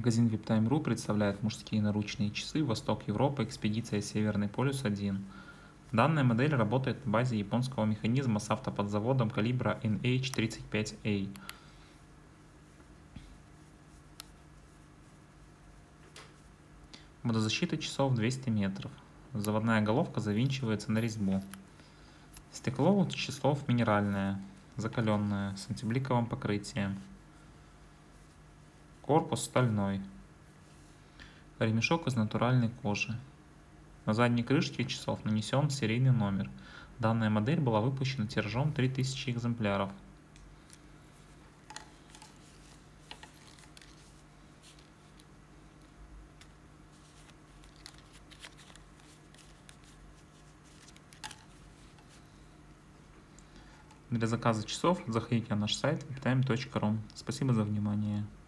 Магазин VIPTime.ru представляет мужские наручные часы «Восток Европа. Экспедиция Северный полюс-1». Данная модель работает на базе японского механизма с автоподзаводом калибра NH35A. Водозащита часов 200 метров. Заводная головка завинчивается на резьбу. Стекло у часов минеральное, закаленное, с антибликовым покрытием. Корпус стальной. Ремешок из натуральной кожи. На задней крышке часов нанесен серийный номер. Данная модель была выпущена тиражом 3000 экземпляров. Для заказа часов заходите на наш сайт viptime.ru. Спасибо за внимание.